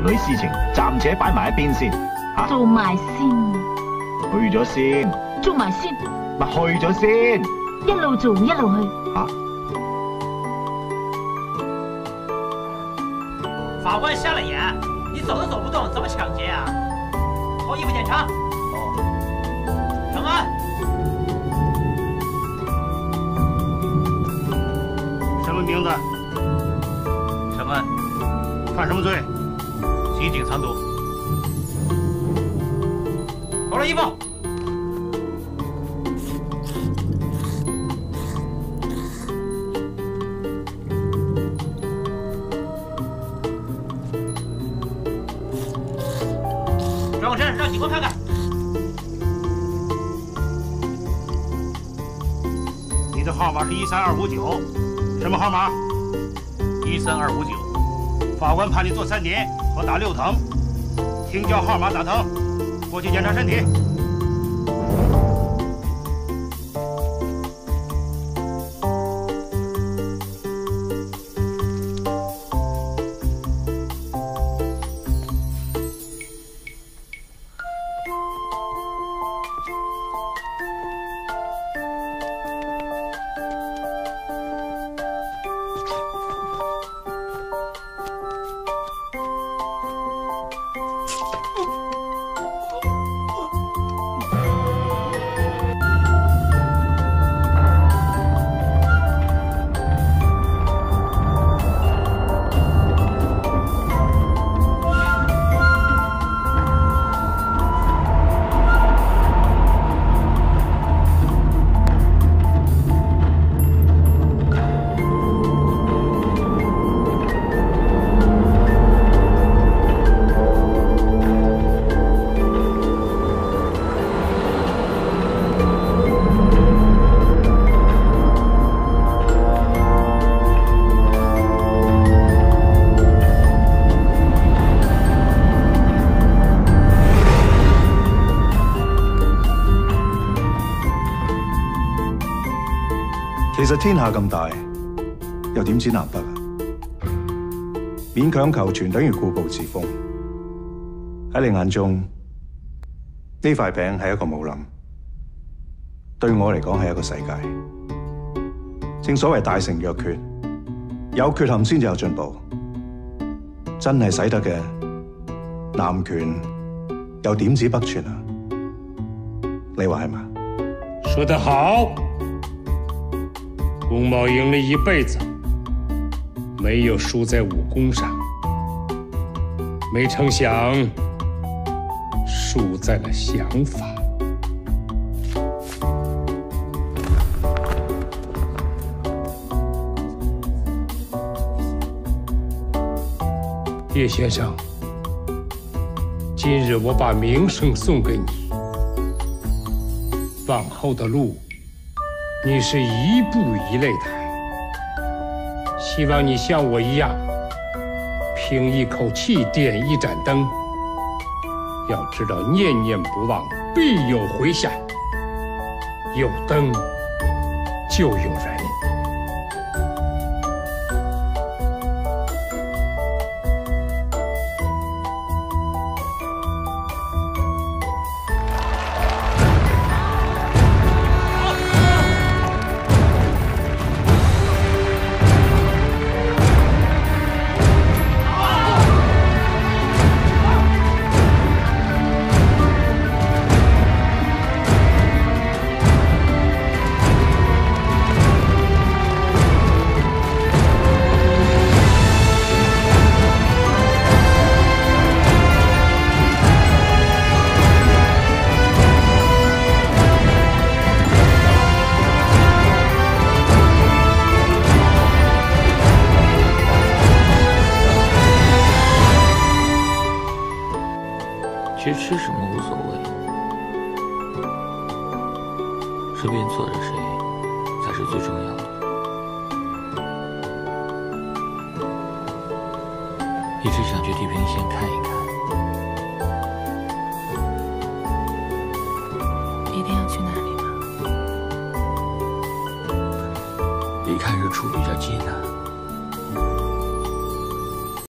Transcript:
女事情暫且擺埋一邊先，嚇。 做埋先， 去咗先， 做埋先， 咪去咗先。 一路做一路去。 嚇。 法官瞎了眼，你走都走不动，怎么抢劫啊？脱衣服检查。哦。承安。 什么名字？ 承安。 犯什么罪？ 袭警藏毒。脱了衣服。转过身，让警官看看。 你的号码是13259，什么号码 13259。 法官判你坐3年和打6藤，听叫号码打藤，过去检查身体。 其實天下咁大，又點止南北啊？勉強求全等於固步自封。喺你眼中，呢塊餅係一個武林，對我嚟講係一個世界。正所謂大成若缺，有缺陷先至有進步。真係使得嘅南拳，又點止北拳啊？你話係嘛？ 說得好。公茂赢了一辈子，没有输在武功上，没成想输在了想法。叶先生，今日我把名声送给你，往后的路，你是一步一擂台。希望你像我一样，凭一口气点一盏灯。要知道，念念不忘，必有回响。有灯就有人。 其实吃什么无所谓，身边坐着谁才是最重要的。一直想去地平线看一看。 一定要去哪里吗？ 离开日出比较艰难。